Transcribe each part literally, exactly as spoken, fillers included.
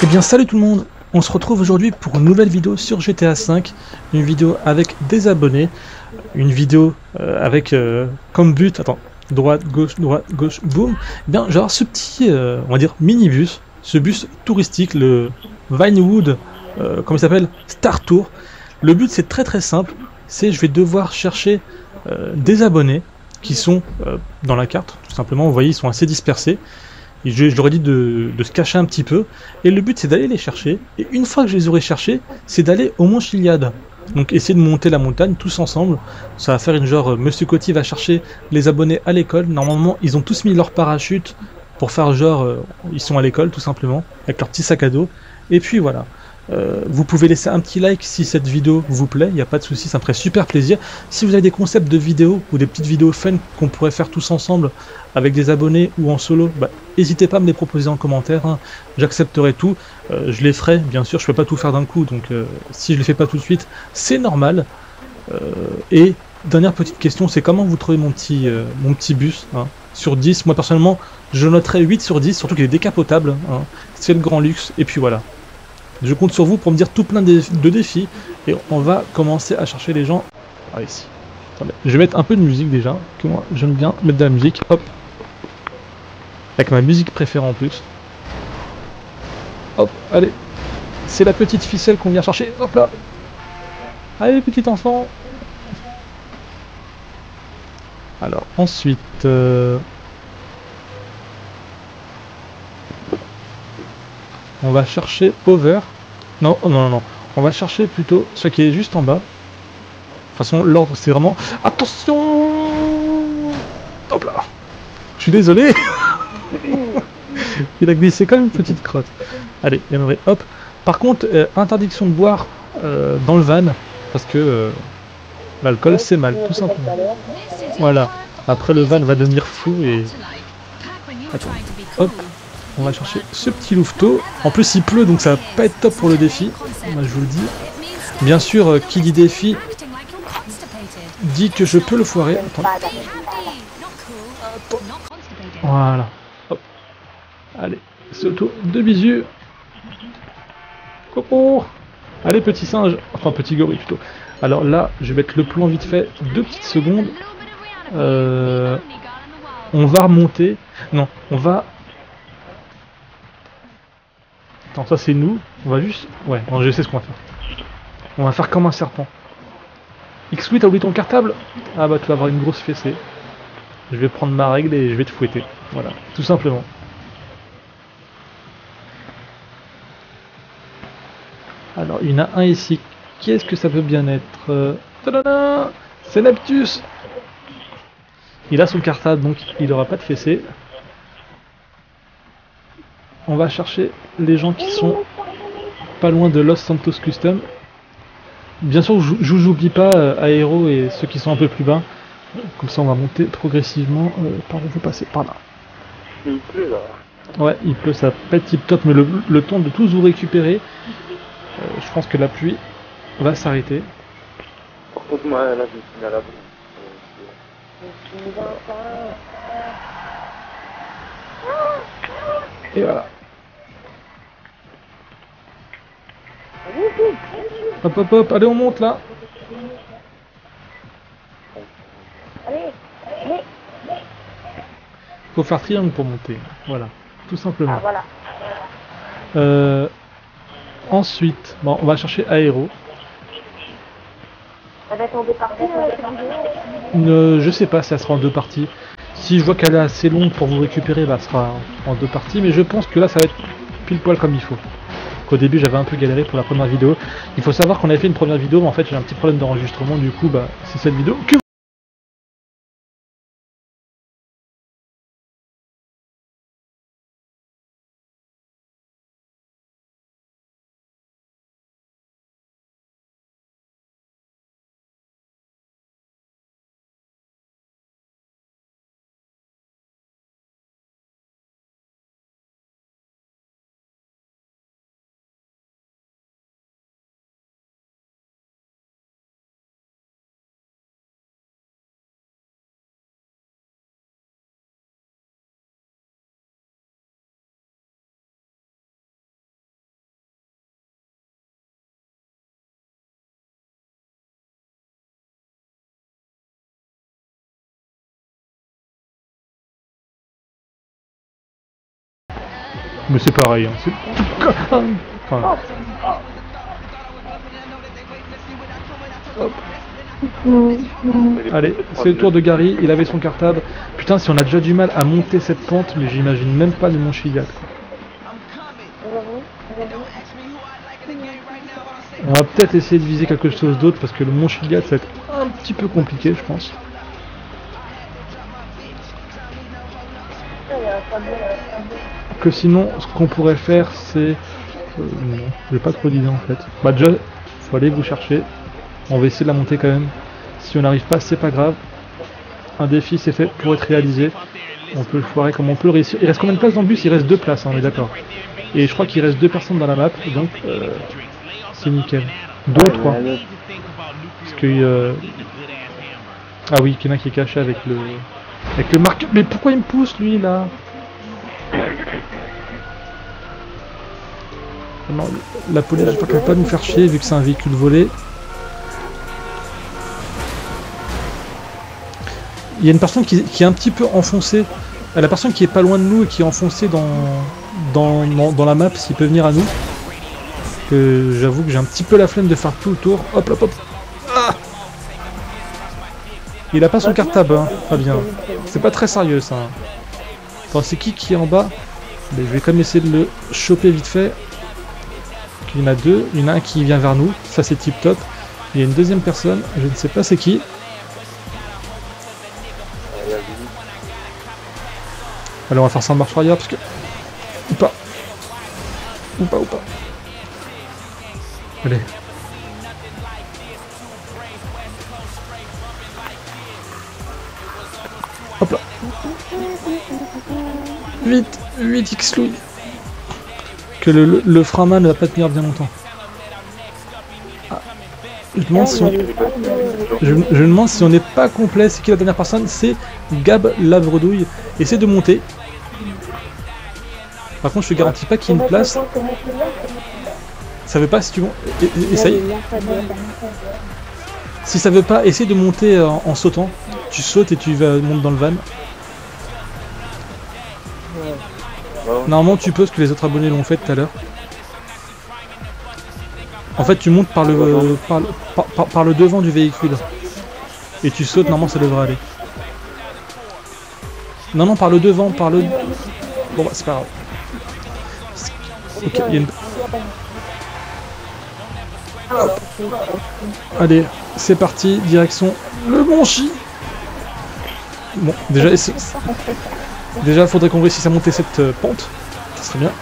Eh bien salut tout le monde, on se retrouve aujourd'hui pour une nouvelle vidéo sur G T A cinq, une vidéo avec des abonnés, une vidéo euh, avec euh, comme but, attends, droite, gauche, droite, gauche, boum, eh bien genre ce petit, euh, on va dire minibus, ce bus touristique, le Vinewood, euh, comment il s'appelle, Star Tour. Le but c'est très très simple, c'est je vais devoir chercher euh, des abonnés qui sont euh, dans la carte, tout simplement, vous voyez ils sont assez dispersés. Et je, je leur ai dit de, de se cacher un petit peu. Et le but, c'est d'aller les chercher. Et une fois que je les aurai cherchés, c'est d'aller au Mont Chiliad. Donc essayer de monter la montagne tous ensemble. Ça va faire une genre, euh, Monsieur Coty va chercher les abonnés à l'école. Normalement, ils ont tous mis leur parachute pour faire genre, euh, ils sont à l'école tout simplement, avec leur petit sac à dos. Et puis voilà. Euh, vous pouvez laisser un petit like si cette vidéo vous plaît, il n'y a pas de souci, ça me ferait super plaisir. Si vous avez des concepts de vidéos ou des petites vidéos fun qu'on pourrait faire tous ensemble avec des abonnés ou en solo, bah, n'hésitez pas à me les proposer en commentaire, hein. J'accepterai tout, euh, je les ferai, bien sûr, je peux pas tout faire d'un coup, donc euh, si je les fais pas tout de suite, c'est normal. Euh, et dernière petite question, c'est comment vous trouvez mon petit, euh, mon petit bus, hein, sur dix. Moi personnellement, je noterai huit sur dix, surtout qu'il est décapotable, hein. C'est le grand luxe, et puis voilà. Je compte sur vous pour me dire tout plein de, de défis, et on va commencer à chercher les gens. Ah, ici. Attendez, je vais mettre un peu de musique déjà, que moi j'aime bien mettre de la musique, hop. Avec ma musique préférée en plus. Hop, allez. C'est la petite ficelle qu'on vient chercher, hop là. Allez, petit enfant. Alors, ensuite... Euh... on va chercher Over. Non, oh, non, non, non. On va chercher plutôt ce qui est juste en bas. De toute façon, l'ordre, c'est vraiment... Attention. Hop là. Je suis désolé. Il a glissé comme une petite crotte. Allez, j'aimerais, hop. Par contre, euh, interdiction de boire euh, dans le van, parce que euh, l'alcool c'est mal, tout simplement. Voilà. Après le van va devenir fou et... Attends, hop. On va chercher ce petit louveteau. En plus il pleut donc ça va pas être top pour le défi. Moi je vous le dis. Bien sûr, euh, qui dit défi dit que je peux le foirer. Attends. Attends. Voilà. Hop. Allez, Soto, deux bisous. Coco. Allez petit singe, enfin petit gorille plutôt. Alors là, je vais mettre le plan vite fait, deux petites secondes. Euh, on va remonter. Non, on va... Attends, ça c'est nous. On va juste... Ouais, non, je sais ce qu'on va faire. On va faire comme un serpent. X huit, t'as oublié ton cartable? Ah bah tu vas avoir une grosse fessée. Je vais prendre ma règle et je vais te fouetter. Voilà, tout simplement. Alors, il y en a un ici. Qu'est-ce que ça peut bien être? euh... C'est Neptus. Il a son cartable, donc il n'aura pas de fessée. On va chercher les gens qui sont pas loin de Los Santos Custom. Bien sûr, je j'oublie pas euh, Aéro et ceux qui sont un peu plus bas. Comme ça, on va monter progressivement. Euh, par où vous passez? Par là. Il pleut là. Ouais, il pleut, ça pète tip top, mais le, le temps de tous vous récupérer, euh, je pense que la pluie va s'arrêter. Moi, là, je me suis mis à la boue. Et voilà. Hop hop hop, allez on monte là. Faut faire triangle pour monter, voilà, tout simplement. Ah, voilà. Euh, ensuite, bon, on va chercher Aéro. Ça va être en deux parties, euh, cette vidéo. Euh, je sais pas si ça sera en deux parties. Si je vois qu'elle est assez longue pour vous récupérer, bah, ça sera en deux parties. Mais je pense que là, ça va être pile poil comme il faut. Au début, j'avais un peu galéré pour la première vidéo. Il faut savoir qu'on avait fait une première vidéo, mais en fait, j'ai un petit problème d'enregistrement. Du coup, bah, c'est cette vidéo que Mais c'est pareil, hein. C'est... Enfin, allez, c'est le tour de Gary, il avait son cartable. Putain, si on a déjà du mal à monter cette pente, mais j'imagine même pas le Mont Chiliad. On va peut-être essayer de viser quelque chose d'autre parce que le Mont Chiliad ça va être un petit peu compliqué, je pense. Que sinon, ce qu'on pourrait faire, c'est... Euh, non, j'ai pas trop d'idées en fait. Bah déjà, faut aller vous chercher. On va essayer de la monter quand même. Si on n'arrive pas, c'est pas grave. Un défi, c'est fait pour être réalisé. On peut le foirer comme on peut le réussir. Il reste combien de places dans le bus? Il reste deux places, hein, on est d'accord. Et je crois qu'il reste deux personnes dans la map, donc euh, c'est nickel. Deux ou trois. Parce que... Euh... Ah oui, qu'il y en a qui est caché avec le... Avec le marqueur... Mais pourquoi il me pousse, lui, là? Non, la police, j'espère qu'elle va pas nous faire chier, vu que c'est un véhicule volé. Il y a une personne qui, qui est un petit peu enfoncée. La personne qui est pas loin de nous et qui est enfoncée dans, dans, dans, dans la map, s'il peut venir à nous. Que j'avoue que j'ai un petit peu la flemme de faire tout le tour. Hop, hop, hop. Ah, il a pas son cartable, hein. Pas bien. C'est pas très sérieux, ça. Attends, c'est qui qui est en bas? Mais je vais quand même essayer de le choper vite fait. Il y en a deux. Il y en a un qui vient vers nous. Ça, c'est tip top. Il y a une deuxième personne. Je ne sais pas c'est qui. Allez, on va faire ça en marche arrière parce que... Ou pas. Ou pas, ou pas. Allez. Hop là. Vite, vite X-Louis. Que le, le, le Frama ne va pas tenir bien longtemps. Ah. Je, demande si on... je, je me demande si on n'est pas complet. C'est qui la dernière personne? C'est Gab la Bredouille. Essaie de monter. Par contre, je te garantis pas qu'il y ait une place. Ça veut pas si tu montes. Essaye. Si ça veut pas, essaye de monter en, en sautant. Tu sautes et tu vas monter dans le van. Normalement, tu peux, ce que les autres abonnés l'ont fait tout à l'heure. En fait, tu montes par le, par, par, par, par le devant du véhicule. Et tu sautes, normalement, ça devrait aller. Non, non, par le devant, par le... Bon, bah, c'est pas grave. Ok, il y a une... Hop. Allez, c'est parti, direction le Mont Chi. Bon, déjà, déjà, faudrait qu'on réussisse à monter cette euh, pente. Ça serait bien.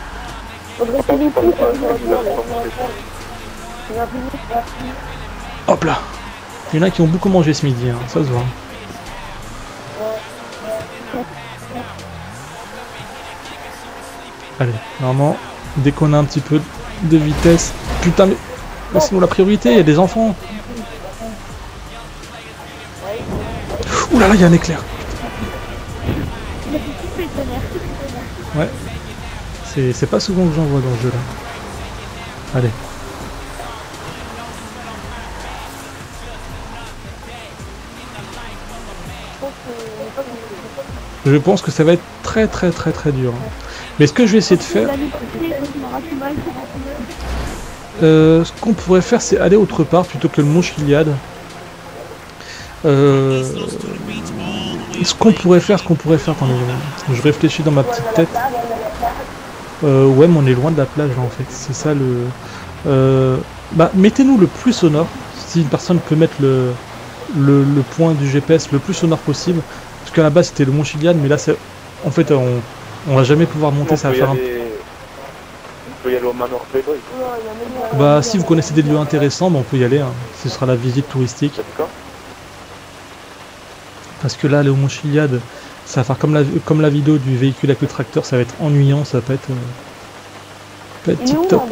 Hop là. Il y en a qui ont beaucoup mangé ce midi, hein, ça se voit. Allez, normalement, dès qu'on a un petit peu de vitesse... Putain, mais laissez-nous la priorité, il y a des enfants. Ouh là là, il y a un éclair. Ouais. C'est pas souvent que j'en vois dans ce jeu-là. Allez. Je pense que ça va être très très très très dur. Mais ce que je vais essayer de faire... Euh, ce qu'on pourrait faire, c'est aller autre part plutôt que le Mont Chiliad. Euh, ce qu'on pourrait faire, ce qu'on pourrait faire... Attendez, je réfléchis dans ma petite tête. Euh, ouais, mais on est loin de la plage en fait. C'est ça le... Euh, bah, mettez-nous le plus sonore. Si une personne peut mettre le, le, le point du G P S le plus sonore possible. Parce qu'à la base c'était le Mont Chiliad, mais là c'est... En fait, on, on va jamais pouvoir monter, on ça va faire aller... un... On peut y aller au Manoir Playboy. Bah, si vous connaissez des lieux intéressants, bah, on peut y aller. Hein. Ce sera la visite touristique. Parce que là, le Mont Chiliad, ça va faire comme la, comme la vidéo du véhicule avec le tracteur, ça va être ennuyant, ça va pas être... Euh, pas être tip top.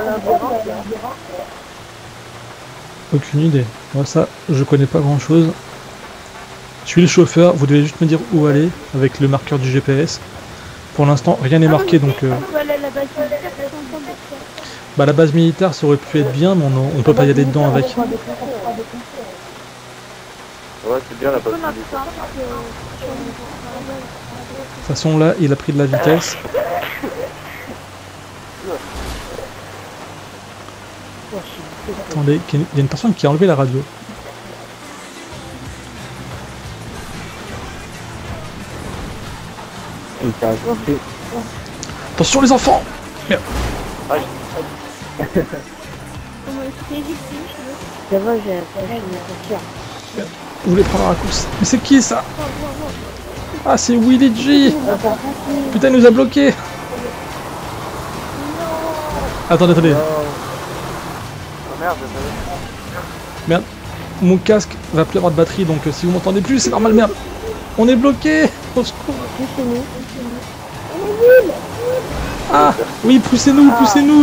Aucune idée. Moi, ça, je connais pas grand chose. Je suis le chauffeur, vous devez juste me dire où aller avec le marqueur du G P S. Pour l'instant, rien n'est marqué, donc... Euh... Bah, la base militaire, ça aurait pu être bien, mais on, on peut pas y aller dedans avec. Ouais, c'est bien la base militaire. De toute façon, là, il a pris de la vitesse. Attendez, il y a une personne qui a enlevé la radio. Attention les enfants! Merde! Ça va, j'ai une voiture. Vous voulez prendre un raccourci? Mais c'est qui ça? Ah, c'est Willy G! Putain, il nous a bloqués! Attendez, attendez. Merde. Mon casque va plus avoir de batterie, donc euh, si vous m'entendez plus, c'est normal, merde. On est bloqué. Au secours. Ah, oui, poussez-nous, poussez-nous.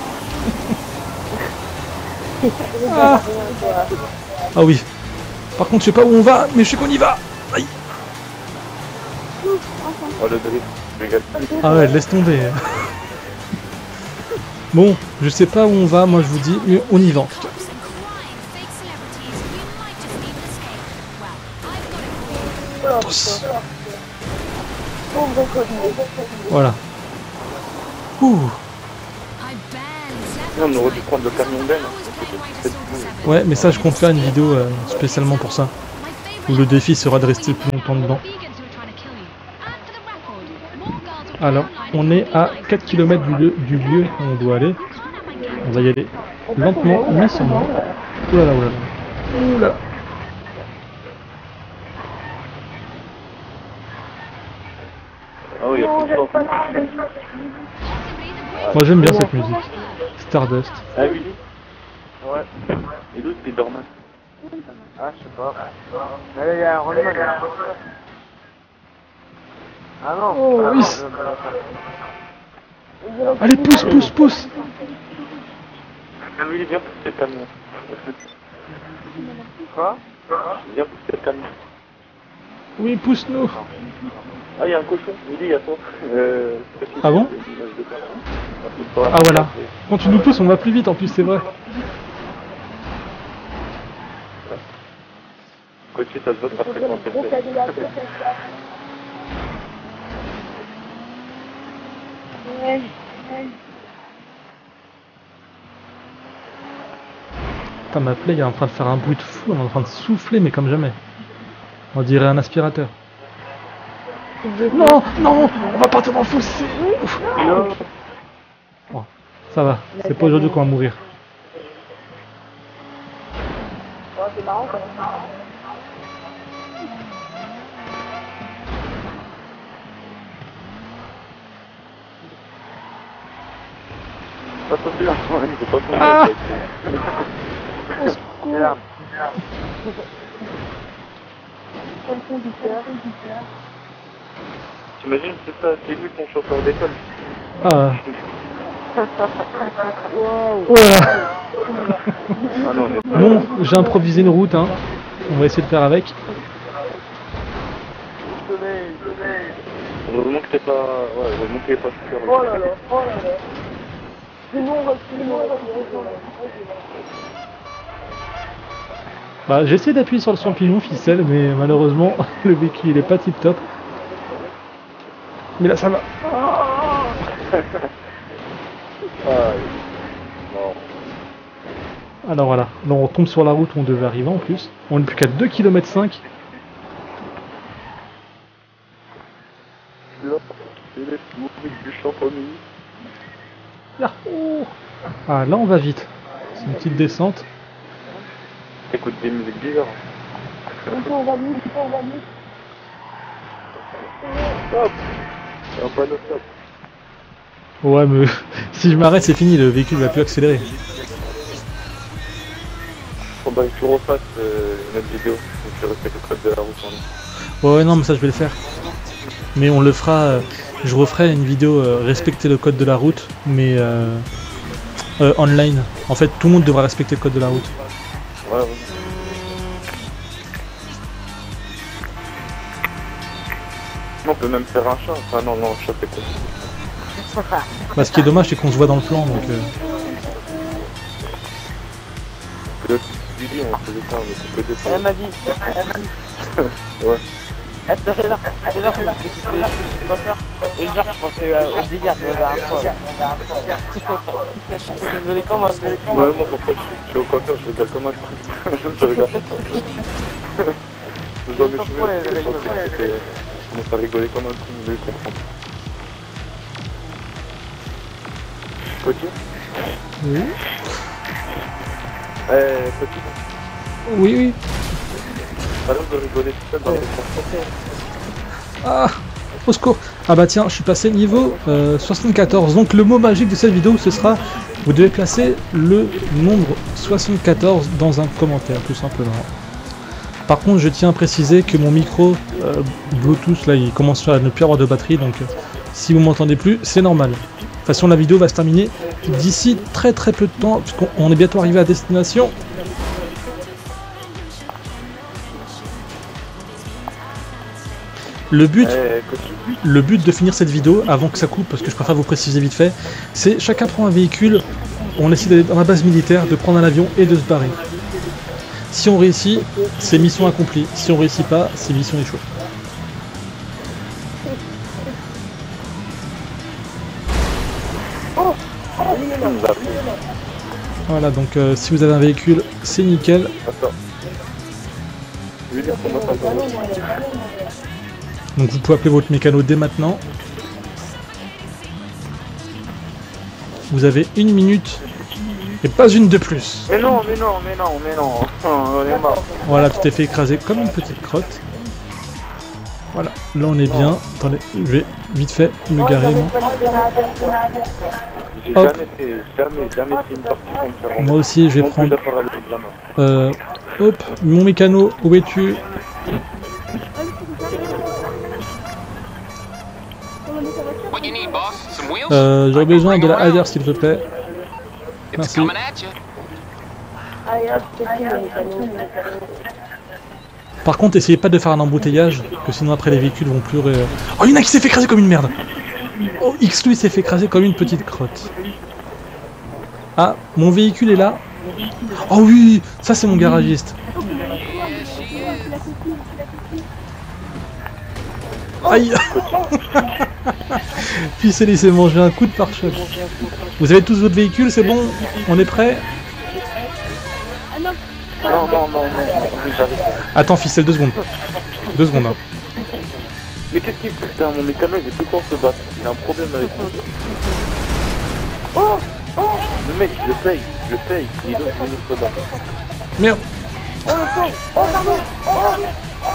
Ah. Ah oui. Par contre, je sais pas où on va, mais je sais qu'on y va. Aïe. Oh le drift, ah ouais, laisse tomber. Bon, je sais pas où on va, moi je vous dis, mais on y va en tout cas. Voilà. Ouh. On aurait dû prendre le camion Ben. Ouais, mais ça je compte faire une vidéo euh, spécialement pour ça. Où le défi sera de rester plus longtemps dedans. Alors, on est à quatre kilomètres du lieu, du lieu où on doit aller. On va y aller lentement, mais sûrement. Oulala, oulala. Oulala. Ah oui, il y a plus de temps. Moi j'aime bien cette musique. Stardust. Ah oui. Ouais. Et l'autre Spiderman. Ah, je sais pas. Allez, il y a un Rollman. Ah non. Oh ah, oui. non. Allez, pousse, pousse, pousse. Ah oui, viens pousser le camion. Quoi? Viens pousser le camion. Oui, pousse-nous. Ah, il y a un cochon. Il dit, il y a toi. Euh, ah bon? Ah voilà. Quand tu nous pousses, on va plus vite en plus, c'est vrai. Coach, ça se vote pas fréquenter. Ouais. Putain, ma play est en train de faire un bruit de fou, on est en train de souffler, mais comme jamais. On dirait un aspirateur. Non, non, on va partir dans le fossé. Oh, ça va, c'est pas aujourd'hui qu'on va mourir. C'est marrant quand même. Pas sauter là, il faut pas tomber. Ah. Au secours. Comme conducteur. T'imagines, c'est ça, c'est lui ton chauffeur d'école. Ah. Wow. Voilà. Ah non, mais... Bon, j'ai improvisé une route, hein. On va essayer de faire avec. Heureusement que t'es pas... Ouais, heureusement que t'es pas super. Oh là là, oh là là. Sinon, on va sinon, on va Bah, j'ai essayé d'appuyer sur le champignon ficelle, mais malheureusement, le véhicule il est pas tip top. Mais là, ça va. Ah, non. Alors voilà, là on tombe sur la route où on devait arriver en plus. On n'est plus qu'à deux kilomètres cinq. Là, c'est les musiques du champignon. Yahoo! Ah, là on va vite. C'est une petite descente. Écoute des musiques bizarres. on va vite, on va vite. Stop! C'est un panneau stop. Ouais, mais si je m'arrête, c'est fini, le véhicule va plus accélérer. Faudrait que tu refasses euh, une autre vidéo où tu respectes le code de la route en ligne. Ouais, ouais, non, mais ça je vais le faire. Mais on le fera. Euh, je referai une vidéo euh, respecter le code de la route, mais euh, euh, online. En fait, tout le monde devra respecter le code de la route. Ouais, ouais. On peut même faire un chat. Enfin, non, non, un chat c'est quoi? Bah, ce qui est dommage, c'est qu'on se voit dans le plan, donc. Euh... Le Billy, on faisait ça, on était que deux. Elle m'a dit, elle m'a dit. Ouais. Ah, tout à fait là. C'est là que je suis pas faire. Et genre, je pensais au délire de la dernière fois. Désolé, comment je vais. Ouais, moi, pourquoi je suis au coiffeur, je rigole comme un truc. Je rigole. Je dois m'échouer, je commence à rigoler comme un truc, je vais comprendre. Petit Oui. Eh, petit. Oui, oui. Pas l'air de rigoler tout seul dans les transports. Ah, au secours. Ah bah tiens, je suis passé niveau euh, soixante-quatorze. Donc le mot magique de cette vidéo, ce sera, vous devez placer le nombre soixante-quatorze dans un commentaire, tout simplement. Par contre, je tiens à préciser que mon micro euh, Bluetooth, là, il commence à ne plus avoir de batterie, donc euh, si vous m'entendez plus, c'est normal. De toute façon, la vidéo va se terminer d'ici très très peu de temps, puisqu'on est bientôt arrivé à destination. Le but, Eh, le but de finir cette vidéo, avant que ça coupe, parce que je préfère vous préciser vite fait, c'est chacun prend un véhicule, on essaie d'aller dans la base militaire, de prendre un avion et de se barrer. Si on réussit, c'est mission accomplie. Si on réussit pas, c'est mission échouée. Voilà, donc euh, si vous avez un véhicule, c'est nickel. Attends. Je vais dire comment ça va. Donc vous pouvez appeler votre mécano dès maintenant. Vous avez une minute et pas une de plus. Mais non, mais non, mais non, mais non. On est mort. Voilà, tu t'es fait écraser comme une petite crotte. Voilà, là on est bien. Attendez, je vais vite fait me garer. Moi, J'ai Hop. jamais fait, jamais, jamais fait une partie comme ça. moi aussi, je vais Non plus prendre... d'accord avec la main. Euh, hop, mon mécano, où es-tu? What you need, boss? Some wheels? Euh, j'aurais besoin de la Hader, s'il te plaît. It's merci. coming at you. Par contre, essayez pas de faire un embouteillage, que sinon après les véhicules vont plus... ré- Oh, il y en a qui s'est fait écraser comme une merde. Oh, X lui s'est fait écraser comme une petite crotte. Ah, mon véhicule est là. Oh oui, ça c'est mon garagiste. Aïe. Puis s'est laissé manger un coup de pare-choc. Vous avez tous votre véhicule, c'est bon? On est prêt? Non, non, non, non, j'arrive. Attends, ficelle, deux secondes. Deux secondes. Hein. Mais qu'est-ce qu'il fait? Putain, mon mécano il est tout le temps se battre. Il a un problème avec moi. Oh, oh, Le mec, je le paye, je le paye. Il doit venir se battre. Merde. oh, oh, oh, pardon. Oh, oh.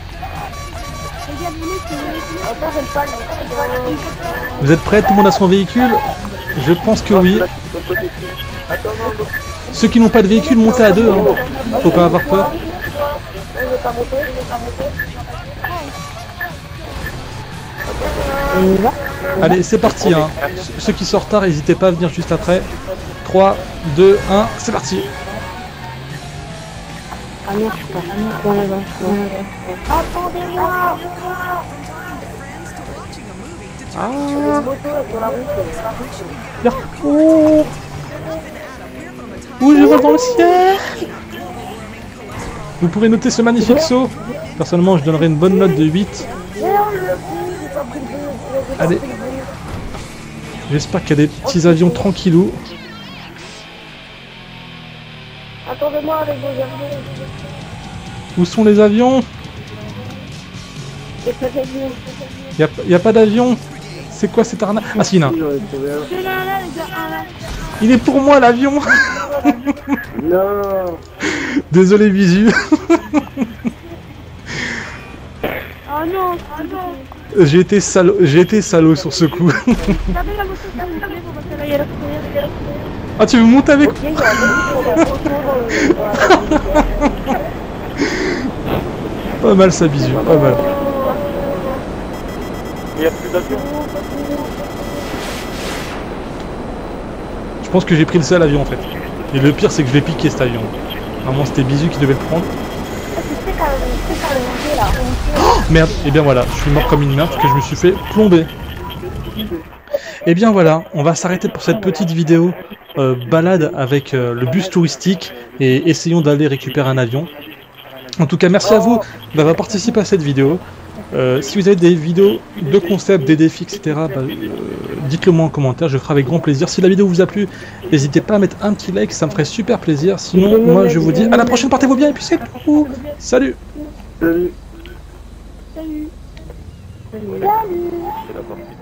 Vous êtes prêts? Tout le monde a son véhicule? Je pense que oui. Ceux qui n'ont pas de véhicule, montez à deux. Hein. Faut pas avoir peur. Allez, c'est parti. Hein. Ceux qui sont en retard, n'hésitez pas à venir juste après. trois, deux, un, c'est parti. Ah merde, je suis pas. Attendez-moi. Ah. Là. Oh. Ouh, je vole dans le ciel. Vous pourrez noter ce magnifique saut. Personnellement, je donnerai une bonne note de huit. Allez. J'espère qu'il y a des petits avions tranquillous. Attendez-moi avec vos avions. Où sont les avions? Et pas d'avion. Il n'y a, a pas d'avion. C'est quoi cette arnaque? Ah si, non. C'est là, là, les gars, un là. Il est pour moi l'avion. Non. Désolé Visu. Oh non, oh non. J'ai été salaud, j'ai été salaud sur ce coup. Regardez la moto, ça vous savez, on va faire la galère. Ah, tu veux monter avec? Ok, il y a un moto dans le... Pas mal ça Visu, pas mal. Il n'y a plus d'avion. Je pense que j'ai pris le seul avion en fait. Et le pire c'est que je l'ai piqué cet avion. Normalement c'était Bisu qui devait le prendre. Oh, merde, et bien voilà, je suis mort comme une merde parce que je me suis fait plomber. Et bien voilà, on va s'arrêter pour cette petite vidéo euh, balade avec euh, le bus touristique et essayons d'aller récupérer un avion. En tout cas, merci à vous d'avoir participé à cette vidéo. Euh, si vous avez des vidéos de concepts, des défis, et cetera, bah, euh, dites-le moi en commentaire, je ferai avec grand plaisir. Si la vidéo vous a plu, n'hésitez pas à mettre un petit like, ça me ferait super plaisir. Sinon, moi je vous dis à la prochaine, portez-vous bien et puis c'est tout. Salut. Salut. Salut. C'est la partie.